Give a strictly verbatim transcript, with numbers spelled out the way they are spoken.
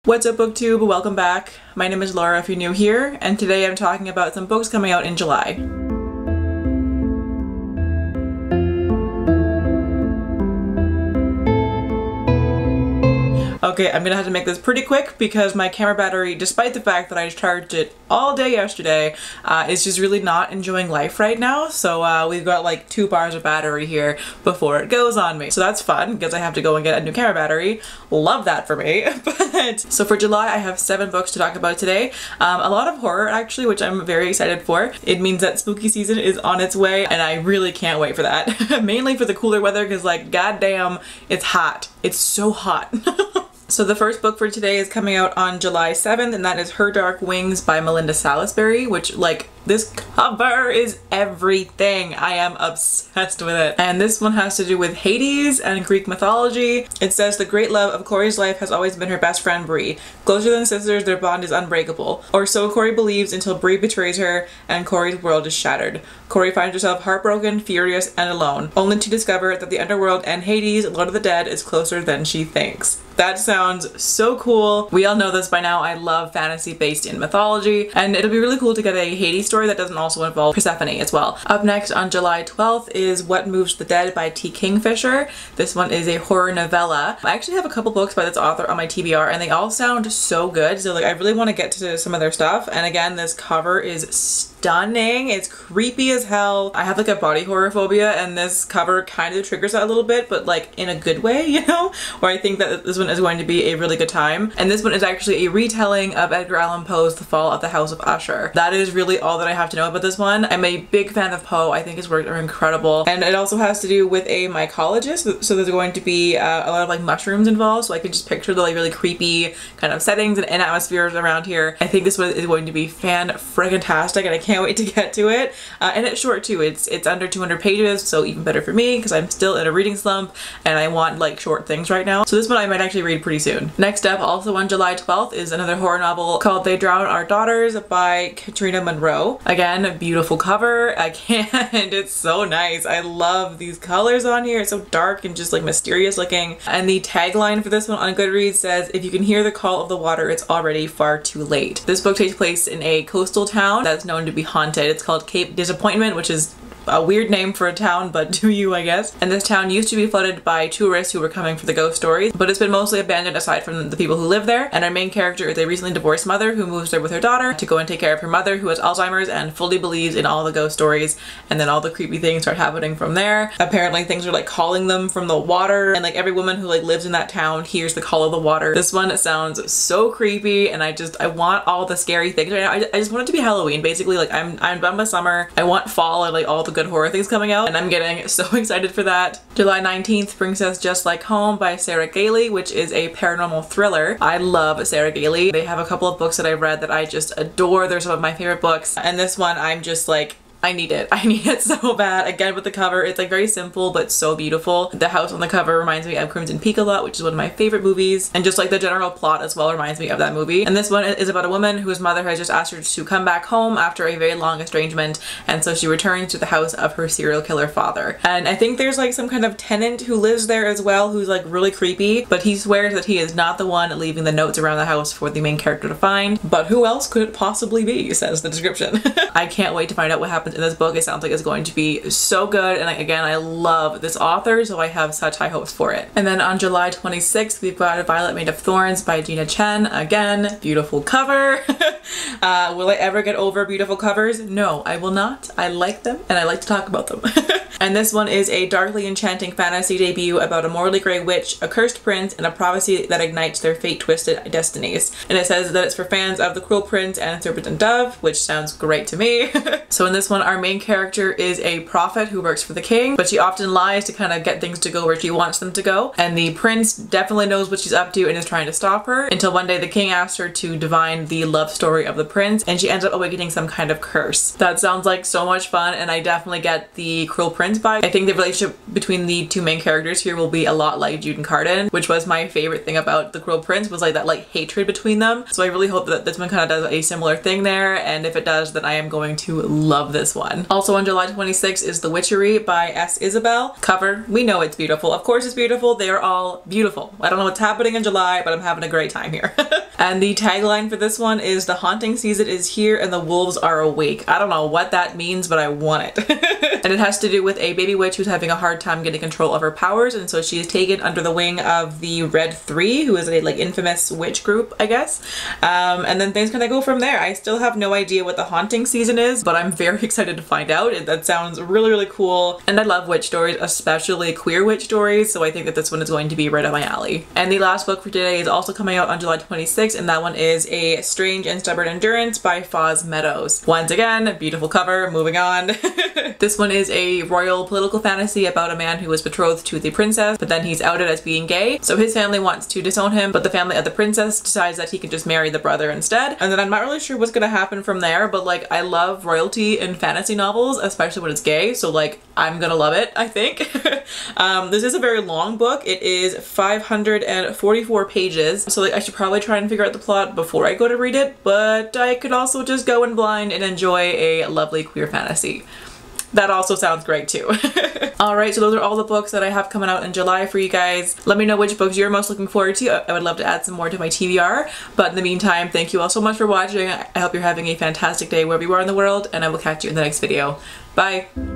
What's up, BookTube? Welcome back. My name is Laura if you're new here, and today I'm talking about some books coming out in July. Okay, I'm gonna have to make this pretty quick because my camera battery, despite the fact that I charged it all day yesterday, uh, is just really not enjoying life right now. So uh, we've got like two bars of battery here before it goes on me. So that's fun because I have to go and get a new camera battery. Love that for me. But so for July, I have seven books to talk about today. Um, a lot of horror actually, which I'm very excited for. It means that spooky season is on its way and I really can't wait for that. Mainly for the cooler weather because like goddamn, it's hot. It's so hot. So the first book for today is coming out on July seventh, and that is Her Dark Wings by Melinda Salisbury, which like this cover is everything. I am obsessed with it. And this one has to do with Hades and Greek mythology. It says the great love of Corey's life has always been her best friend Bree. Closer than sisters, their bond is unbreakable. Or so Corey believes until Bree betrays her and Corey's world is shattered. Corey finds herself heartbroken, furious, and alone, only to discover that the underworld and Hades, Lord of the Dead, is closer than she thinks. That sounds so cool. We all know this by now. I love fantasy based in mythology, and it'll be really cool to get a Hades story that doesn't also involve Persephone as well. Up next on July twelfth is What Moves the Dead by T. Kingfisher. This one is a horror novella. I actually have a couple books by this author on my T B R and they all sound so good. So like I really want to get to some of their stuff. And again, this cover is stunning. It's creepy as hell. I have like a body horror phobia and this cover kind of triggers that a little bit, but like in a good way, you know? Where I think that this one is going to be a really good time. And this one is actually a retelling of Edgar Allan Poe's The Fall of the House of Usher. That is really all that I have to know about this one. I'm a big fan of Poe. I think his works are incredible. And it also has to do with a mycologist. So there's going to be uh, a lot of like mushrooms involved. So I can just picture the like really creepy kind of settings and, and atmospheres around here. I think this one is going to be fan-friggin-tastic and I can't wait to get to it. Uh, and it's short too. It's, it's under two hundred pages. So even better for me because I'm still in a reading slump and I want like short things right now. So this one I might actually read pretty soon. Next up, also on July twelfth, is another horror novel called They Drown Our Daughters by Katrina Monroe. Again, beautiful cover. I can't. It's so nice. I love these colors on here. It's so dark and just like mysterious looking. And the tagline for this one on Goodreads says, if you can hear the call of the water, it's already far too late. This book takes place in a coastal town that's known to be haunted. It's called Cape Disappointment, which is a weird name for a town, but do you, I guess. And this town used to be flooded by tourists who were coming for the ghost stories, but it's been mostly abandoned aside from the people who live there. And our main character is a recently divorced mother who moves there with her daughter to go and take care of her mother who has Alzheimer's and fully believes in all the ghost stories. And then all the creepy things start happening from there. Apparently things are like calling them from the water, and like every woman who like lives in that town hears the call of the water. This one sounds so creepy and I just, I want all the scary things right now. I, I just want it to be Halloween basically. Like I'm, I'm done with summer. I want fall and like all the good horror things coming out and I'm getting so excited for that. July nineteenth brings us Just Like Home by Sarah Gailey, which is a paranormal thriller. I love Sarah Gailey. They have a couple of books that I've read that I just adore. They're some of my favorite books, and this one I'm just like, I need it. I need it so bad. Again, with the cover, it's like very simple but so beautiful. The house on the cover reminds me of Crimson Peak a lot, which is one of my favorite movies, and just like the general plot as well reminds me of that movie. And this one is about a woman whose mother has just asked her to come back home after a very long estrangement, and so she returns to the house of her serial killer father. And I think there's like some kind of tenant who lives there as well who's like really creepy, but he swears that he is not the one leaving the notes around the house for the main character to find. But who else could it possibly be, says the description. I can't wait to find out what happens in this book. It sounds like it's going to be so good, and again, I love this author, so I have such high hopes for it. And then on July twenty-sixth, we've got A Violet Made of Thorns by Gina Chen. Again, beautiful cover. uh, will I ever get over beautiful covers? No, I will not. I like them and I like to talk about them. And this one is a darkly enchanting fantasy debut about a morally grey witch, a cursed prince, and a prophecy that ignites their fate-twisted destinies. And it says that it's for fans of The Cruel Prince and Serpent and Dove, which sounds great to me. So in this one, our main character is a prophet who works for the king, but she often lies to kind of get things to go where she wants them to go. And the prince definitely knows what she's up to and is trying to stop her, until one day the king asks her to divine the love story of the prince, and she ends up awakening some kind of curse. That sounds like so much fun, and I definitely get the Cruel Prince vibe. I think the relationship between the two main characters here will be a lot like Jude and Carden, which was my favorite thing about The Cruel Prince, was like that like hatred between them. So I really hope that this one kind of does a similar thing there, and if it does, then I am going to love this one. Also on July twenty-sixth is The Witchery by S. Isabelle. Cover, we know it's beautiful. Of course it's beautiful. They are all beautiful. I don't know what's happening in July, but I'm having a great time here. And the tagline for this one is "The haunting season is here and the wolves are awake." I don't know what that means, but I want it. And it has to do with a baby witch who's having a hard time getting control of her powers, and so she is taken under the wing of the Red Three, who is a like infamous witch group, I guess. Um, and then things kind of go from there. I still have no idea what the haunting season is, but I'm very excited to find out. That sounds really, really cool. And I love witch stories, especially queer witch stories, so I think that this one is going to be right up my alley. And the last book for today is also coming out on July twenty-sixth, and that one is A Strange and Stubborn Endurance by Meadows. Once again, beautiful cover, moving on. This one is a royal political fantasy about a man who was betrothed to the princess, but then he's outed as being gay, so his family wants to disown him, but the family of the princess decides that he can just marry the brother instead. And then I'm not really sure what's gonna happen from there, but like I love royalty in fantasy novels, especially when it's gay, so like I'm gonna love it, I think. um, this is a very long book. It is five hundred forty-four pages, so like I should probably try and figure out the plot before I go to read it, but I could also just go in blind and enjoy a lovely queer fantasy. That also sounds great too. Alright, so those are all the books that I have coming out in July for you guys. Let me know which books you're most looking forward to. I would love to add some more to my T B R. But in the meantime, thank you all so much for watching. I hope you're having a fantastic day wherever you are in the world, and I will catch you in the next video. Bye!